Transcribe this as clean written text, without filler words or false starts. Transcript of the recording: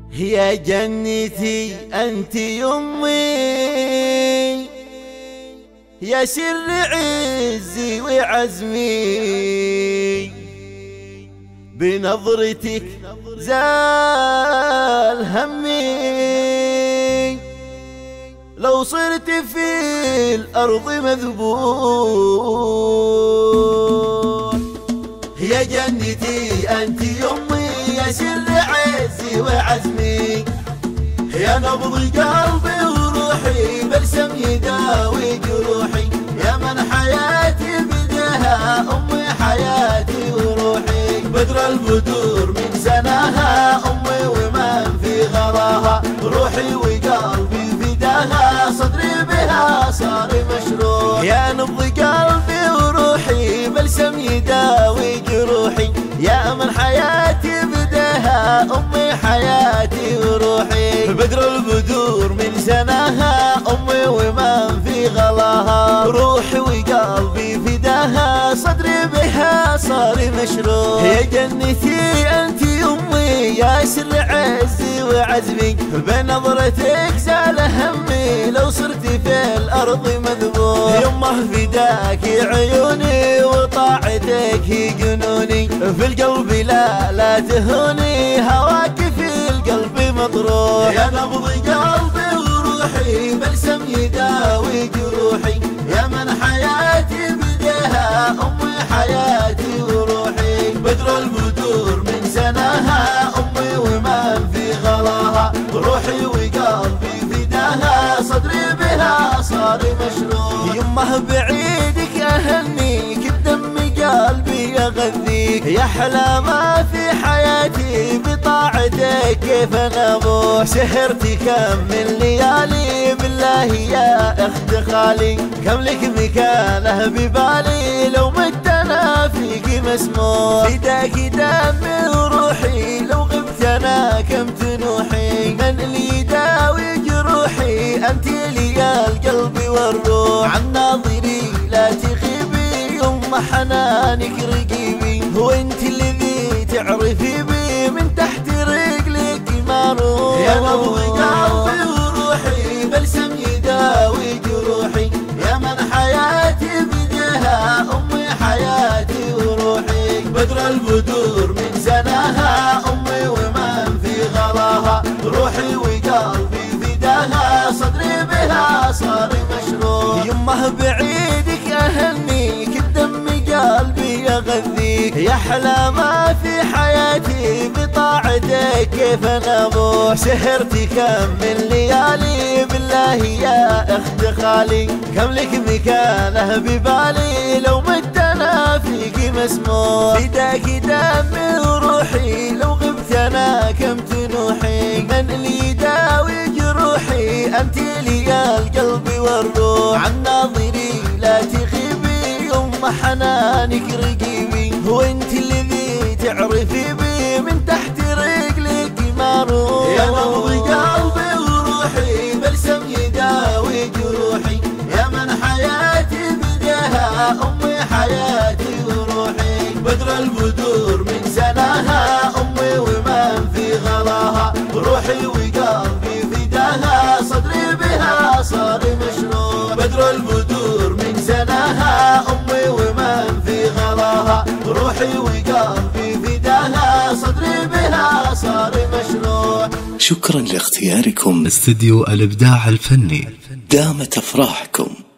يا جنتي أنت يمي، يا سر عزي وعزمي، بنظرتك زال همي، لو صرت في الأرض مذبوح. يا جنتي أنت يمي، يا سر عزي وعزمي، يا نبض قلبي وروحي، بلسم يداوي جروحي، يا من حياتي بدها أمي حياتي وروحي، بدر البدور من سناها أمي ومن في غراها، روحي وقلبي فداها، صدري بها صار مشروع. يا نبض قلبي وروحي، بلسم يداوي جروحي، يا من حياتي بدها أمي حياتي وروحي، بدر البدور من سناها أمي ومن في غلاها، روحي وقلبي فداها، صدري بها صار مشروع. يا جنتي أنت أمي، يا سر عزي وعزمي، بنظرتك زال همي، لو صرت في الأرض مذبوح. يمه فداك عيوني، وطاعتك هي جنوني، في القلب لا تهوني، هواك في القلب مطروح. يا نبض قلبي وروحي، بلسم يداوي جروحي، يا من حياتي بدها أمي حياتي وروحي، بدر البدور من سناها أمي ومن في غلاها، روحي وقلبي فداها، صدري بها صار مشروع. يمه بعيدك أهنيك، بدم قلبي أغذيك، يا أحلى ما في حياتي، بطاعتك كيف نبوح. سهرتي كم من ليالي، بالله يا أخت خالي، كم لك مكانه ببالي، لو مت أنا فيك مسموح. فداك دمي وروحي، لو غبت أنا كم تنوحي، من اللي يداوي جروحي، أنت لي القلب والروح. عن ناظري لا تخيبي، يوم حنانك رقيبي، وانت الذي تعرفي بي، من تحت رجلك ما اروح. يا نبض قلبي وروحي، بلسم يداوي جروحي، يا من حياتي بدها أمي حياتي وروحي، بدر البدور من سناها أمي ومن في غلاها، روحي وقلبي فداها، صدري بها صار مشروع. يمه بعيدك أهنيك، بدم قلبي أغذيك، يا أحلى ما في حياتي، بطاعتك كيف نبوح. سهرتي كم من ليالي، بالله يا أخت خالي، كم لك مكانه ببالي، لو مت أنا فيك مسموح. فداك دمي وروحي، لو غبت أنا كم تنوحي، من اللي يداوي جروحي، أنت لي القلب والروح. عن ناظري لا تخيبي، يوم حنانك رقيبي، وانت الذي تعرفي بي، من تحت رجلك ما اروح. يا نبض قلبي وروحي، بلسم يداوي جروحي، يا من حياتي بدها أمي حياتي وروحي، بدر البدور من سناها أمي ومن في غلاها، روحي وقلبي فداها، صدري بها صار مشروع. بدر البدور من سناها أمي ومن في غلاها، روحي وقلبي فداها، صدري بها صار مشروع. شكرا لاختياركم استديو الإبداع الفني، دامت أفراحكم.